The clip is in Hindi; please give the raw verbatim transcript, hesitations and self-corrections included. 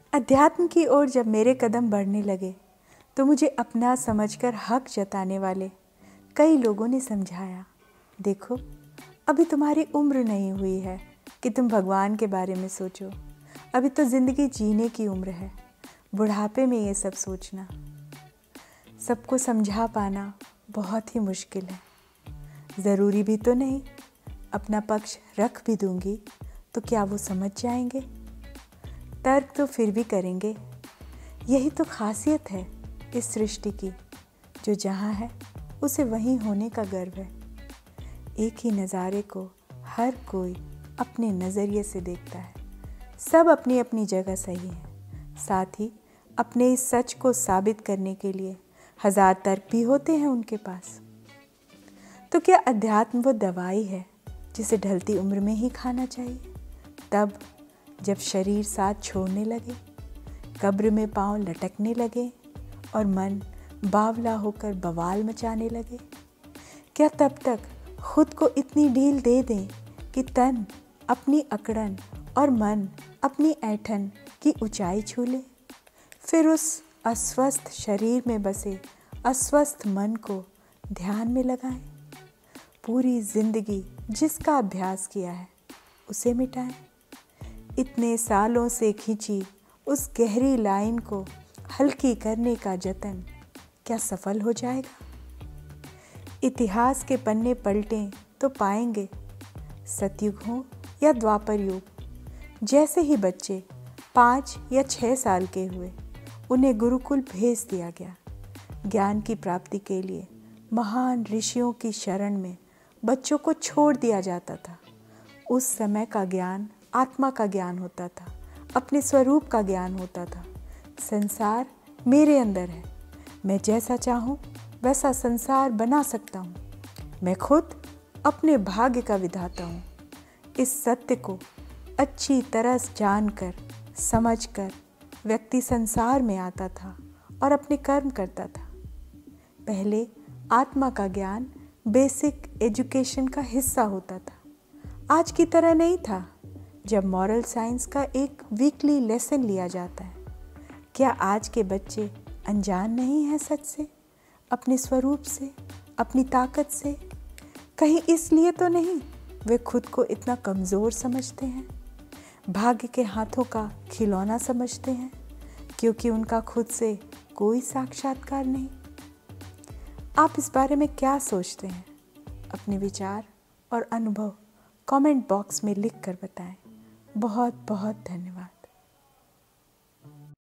अध्यात्म की ओर जब मेरे कदम बढ़ने लगे तो मुझे अपना समझकर हक जताने वाले कई लोगों ने समझाया, देखो अभी तुम्हारी उम्र नहीं हुई है कि तुम भगवान के बारे में सोचो, अभी तो ज़िंदगी जीने की उम्र है, बुढ़ापे में ये सब सोचना। सबको समझा पाना बहुत ही मुश्किल है, ज़रूरी भी तो नहीं, अपना पक्ष रख भी दूंगी तो क्या वो समझ जाएंगे? तर्क तो फिर भी करेंगे। यही तो खासियत है इस सृष्टि की, जो जहाँ है उसे वहीं होने का गर्व है। एक ही नज़ारे को हर कोई अपने नज़रिए से देखता है, सब अपनी अपनी जगह सही है, साथ ही अपने इस सच को साबित करने के लिए हजार तर्क भी होते हैं उनके पास। तो क्या अध्यात्म वो दवाई है जिसे ढलती उम्र में ही खाना चाहिए, तब जब शरीर साथ छोड़ने लगे, कब्र में पांव लटकने लगे और मन बावला होकर बवाल मचाने लगे? क्या तब तक खुद को इतनी ढील दे दें कि तन अपनी अकड़न और मन अपनी ऐंठन की ऊंचाई छू ले? फिर उस अस्वस्थ शरीर में बसे अस्वस्थ मन को ध्यान में लगाएं, पूरी जिंदगी जिसका अभ्यास किया है उसे मिटाएं। इतने सालों से खींची उस गहरी लाइन को हल्की करने का जतन क्या सफल हो जाएगा? इतिहास के पन्ने पलटें तो पाएंगे, सतयुग हो या द्वापर युग, जैसे ही बच्चे पाँच या छः साल के हुए उन्हें गुरुकुल भेज दिया गया। ज्ञान की प्राप्ति के लिए महान ऋषियों की शरण में बच्चों को छोड़ दिया जाता था। उस समय का ज्ञान आत्मा का ज्ञान होता था, अपने स्वरूप का ज्ञान होता था। संसार मेरे अंदर है, मैं जैसा चाहूँ वैसा संसार बना सकता हूँ, मैं खुद अपने भाग्य का विधाता हूँ। इस सत्य को अच्छी तरह जानकर समझकर व्यक्ति संसार में आता था और अपने कर्म करता था। पहले आत्मा का ज्ञान बेसिक एजुकेशन का हिस्सा होता था, आज की तरह नहीं था जब मॉरल साइंस का एक वीकली लेसन लिया जाता है। क्या आज के बच्चे अनजान नहीं हैं सच से, अपने स्वरूप से, अपनी ताकत से? कहीं इसलिए तो नहीं वे खुद को इतना कमज़ोर समझते हैं, भाग्य के हाथों का खिलौना समझते हैं, क्योंकि उनका खुद से कोई साक्षात्कार नहीं? आप इस बारे में क्या सोचते हैं? अपने विचार और अनुभव कमेंट बॉक्स में लिख कर बताएं। बहुत बहुत धन्यवाद।